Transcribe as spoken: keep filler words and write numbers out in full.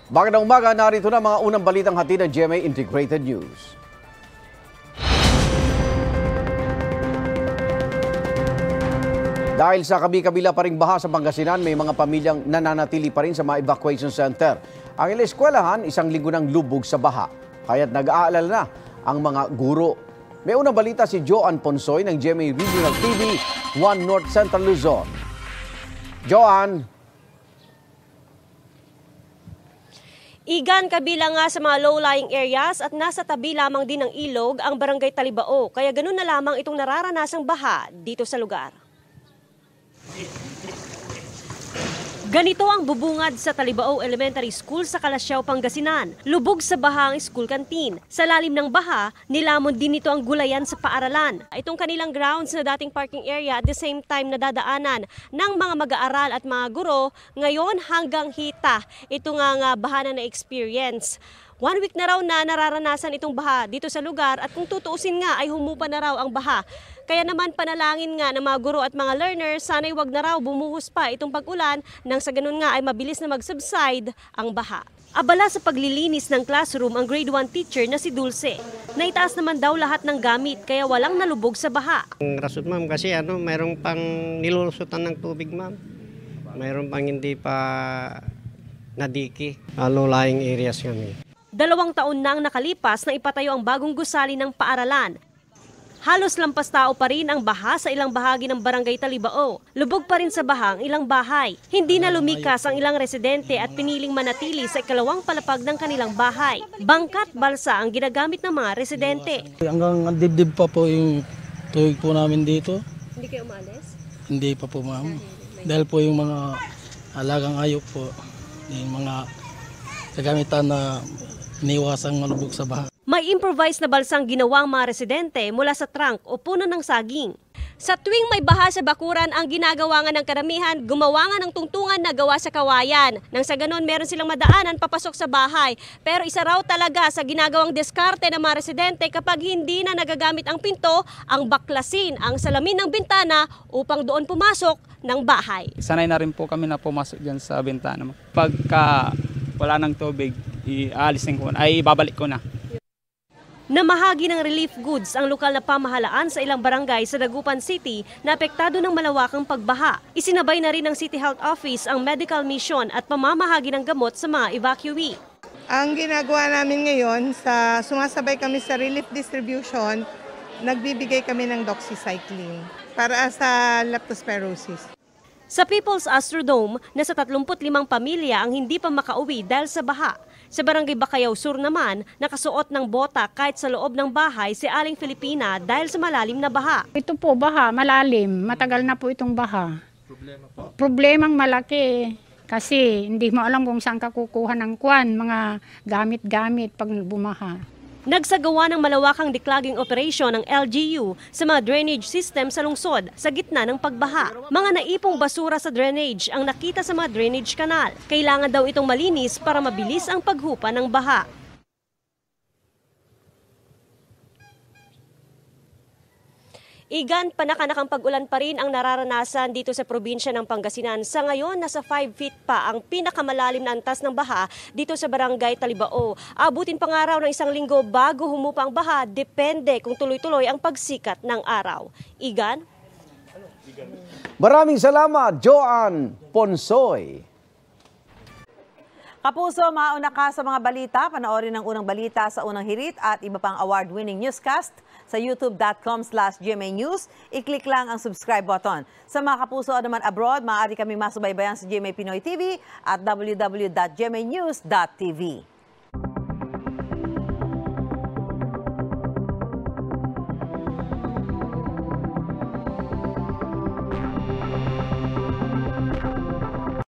Magandang umaga, narito na mga unang balitang hatid ng G M A Integrated News. Dahil sa kabi-kabila pa ring baha sa Pangasinan, may mga pamilyang nananatili pa rin sa mga evacuation center. Ang ilang eskwelahan, isang linggo ng lubog sa baha. Kaya't nag-aalala na ang mga guro. May unang balita si Joan Ponsoy ng G M A Regional T V one North Central Luzon. Joan. Igan, kabilang nga sa mga low-lying areas at nasa tabi lamang din ng ilog ang barangay Talibaew. Kaya ganun na lamang itong nararanasang baha dito sa lugar. Ganito ang bubungad sa Talibaew Elementary School sa Talibaew, Pangasinan. Lubog sa baha ang school canteen. Sa lalim ng baha, nilamon din ito ang gulayan sa paaralan. Itong kanilang grounds na dating parking area at the same time nadadaanan ng mga mag-aaral at mga guro, ngayon hanggang hita. Ito nga nga baha na na-experience. One week na raw na nararanasan itong baha dito sa lugar at kung tutuusin nga ay humupa na raw ang baha. Kaya naman panalangin nga ng mga guro at mga learners, sana'y wag na raw bumuhos pa itong pag-ulan nang sa ganun nga ay mabilis na mag-subside ang baha. Abala sa paglilinis ng classroom ang grade one teacher na si Dulce. Naitaas naman daw lahat ng gamit kaya walang nalubog sa baha. Ang rason ma'am kasi ano, mayroong pang nilulusutan ng tubig ma'am. Mayroong pang hindi pa nadiki. Low-lying areas kami. Dalawang taon nang nakalipas na ipatayo ang bagong gusali ng paaralan. Halos lampas tao pa rin ang baha sa ilang bahagi ng barangay Talibaew. Lubog pa rin sa baha ang ilang bahay. Hindi na lumikas ang ilang residente at piniling manatili sa ikalawang palapag ng kanilang bahay. Bangkat balsa ang ginagamit ng mga residente. Hanggang dibdib pa po yung tuwig po namin dito. Hindi kayo umalis? Hindi pa po ma'am. Dahil po yung mga alagang ayok po, yung mga kagamitan na iniwasang malubog sa baha. May improvised na balsang ginawang mga residente mula sa trunk o puno ng saging. Sa tuwing may baha sa bakuran, ang ginagawa nga ng karamihan, gumawa nga ng tungtungan na gawa sa kawayan. Nang sa ganon, meron silang madaanan papasok sa bahay. Pero isa raw talaga sa ginagawang diskarte ng mga residente kapag hindi na nagagamit ang pinto, ang baklasin ang salamin ng bintana upang doon pumasok ng bahay. Sanay na rin po kami na pumasok dyan sa bintana. Pagka wala ng tubig, ialisin ko na, ay babalik ko na. Namahagi ng relief goods ang lokal na pamahalaan sa ilang barangay sa Dagupan City na apektado ng malawakang pagbaha. Isinabay na rin ng City Health Office ang medical mission at pamamahagi ng gamot sa mga evacuee. Ang ginagawa namin ngayon, sa sumasabay kami sa relief distribution, nagbibigay kami ng doxycycline para sa leptospirosis. Sa People's Astrodome, nasa tatlumput limang pamilya ang hindi pa makauwi dahil sa baha. Sa Barangay Bacayaw Sur naman, nakasuot ng bota kahit sa loob ng bahay si Aling Filipina dahil sa malalim na baha. Ito po baha, malalim. Matagal na po itong baha. Problema po? Problemang malaki kasi hindi mo alam kung saan ka kukuha ng kwan, mga gamit-gamit pag bumaha. Nagsagawa ng malawakang declogging operation ng L G U sa mga drainage system sa lungsod sa gitna ng pagbaha. Mga naipong basura sa drainage ang nakita sa mga drainage canal. Kailangan daw itong malinis para mabilis ang paghupa ng baha. Igan, panakanakang pag-ulan pa rin ang nararanasan dito sa probinsya ng Pangasinan. Sa ngayon, nasa five feet pa ang pinakamalalim na antas ng baha dito sa barangay Talibaew. Abutin pa nga raw ng isang linggo bago humupa ang baha, depende kung tuloy-tuloy ang pagsikat ng araw. Igan? Maraming salamat, Joan Ponsoy. Kapuso, mauna ka sa mga balita. Panoorin ang unang balita sa unang hirit at iba pang award-winning newscast sa youtube dot com slash G M A News. I-click lang ang subscribe button. Sa mga kapuso naman abroad, maaari kaming masubaybayan sa G M A Pinoy T V at w w w dot g m a news dot t v.